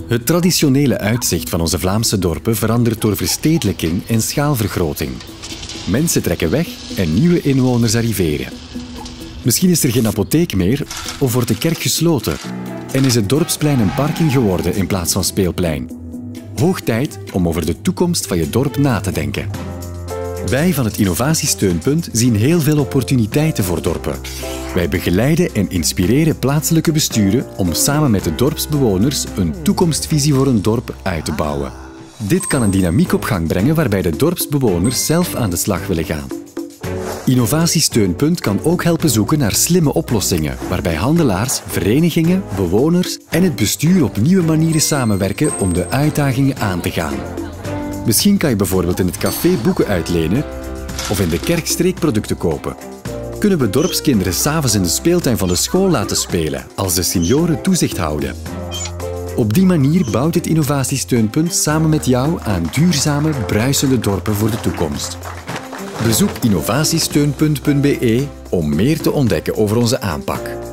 Het traditionele uitzicht van onze Vlaamse dorpen verandert door verstedelijking en schaalvergroting. Mensen trekken weg en nieuwe inwoners arriveren. Misschien is er geen apotheek meer of wordt de kerk gesloten en is het dorpsplein een parking geworden in plaats van speelplein. Hoog tijd om over de toekomst van je dorp na te denken. Wij van het Innovatiesteunpunt zien heel veel opportuniteiten voor dorpen. Wij begeleiden en inspireren plaatselijke besturen om samen met de dorpsbewoners een toekomstvisie voor een dorp uit te bouwen. Dit kan een dynamiek op gang brengen waarbij de dorpsbewoners zelf aan de slag willen gaan. Innovatiesteunpunt kan ook helpen zoeken naar slimme oplossingen, waarbij handelaars, verenigingen, bewoners en het bestuur op nieuwe manieren samenwerken om de uitdagingen aan te gaan. Misschien kan je bijvoorbeeld in het café boeken uitlenen of in de kerk streekproducten kopen. Kunnen we dorpskinderen 's avonds in de speeltuin van de school laten spelen, als de senioren toezicht houden? Op die manier bouwt het Innovatiesteunpunt samen met jou aan duurzame, bruisende dorpen voor de toekomst. Bezoek innovatiesteunpunt.be om meer te ontdekken over onze aanpak.